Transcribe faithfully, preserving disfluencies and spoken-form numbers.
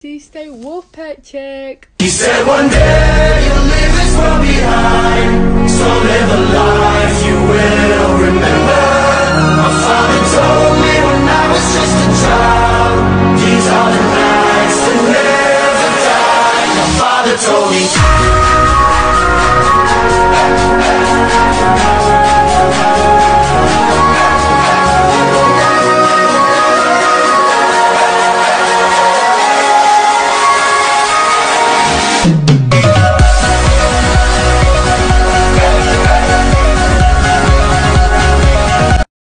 Tuesday Wolfpack check. He said one day you'll leave this world behind, so live a life you will.